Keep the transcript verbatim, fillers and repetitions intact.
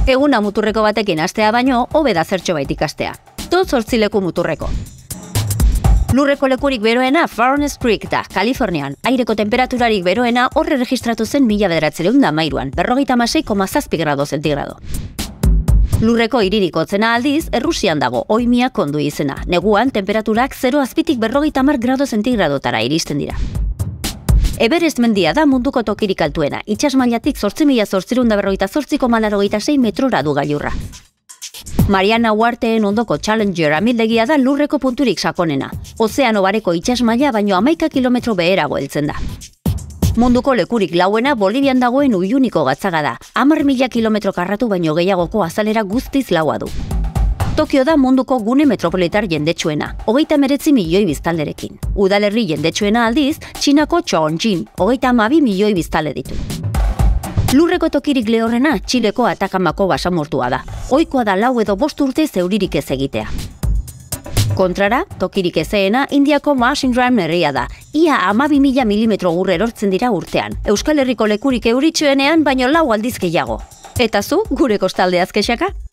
Eguna muturreko batekin astea baino, hobe da zertxo bait ikastea. Tot zortzileku muturreko. Lurreko lekurik beroena Furnace Creek da, Kalifornian. Aireko temperaturarik beroena horre registratu zen mila bederatziehun eta hamairuan, berrogeita hamasei koma zazpi grado zentigrado. Lurreko hiririk hotzena aldiz, Errusian dago, Oimia kondu izena. Neguan, temperaturak zero azpitik berrogeita hamar grado zentigradoetara iristen dira. Everest mendia da munduko tokirik altuena, itsas mailatik zortzi mila zortziehun eta berrogeita zortzi koma laurogeita sei metrora du gailurra. Mariana Uharteen ondoko Challenger amildegia da lurreko punturik sakonena. Ozeano bareko itsas maila baino hamaika kilometro beherago heltzen da. Munduko lekurik lauena Bolivian dagoen Uyuniko gatzaga da. Hamar mila kilometro karratu baino gehiagoko azalera guztiz laua du. Tokio da munduko gune metropolitar jendetsuena, hogeita hemeretzi milioi biztanlerekin. Udalerri jendetsuena aldiz, Txinako Chongqing, hogeita hamabi milioi biztanle ditu. Lurreko tokirik lehorrena Txileko Atakamako basamortua da. Ohikoa da lau edo bost urte zeuririk ez egitea. Kontrara, tokirik ezeena Indiako Machine Drum herria da. Ia hamabi mila milimetro ur erortzen dira urtean. Euskal Herriko lekurik euritsuenean baino lau aldiz gehiago. Eta zu, gure kostaldeaz kexaka?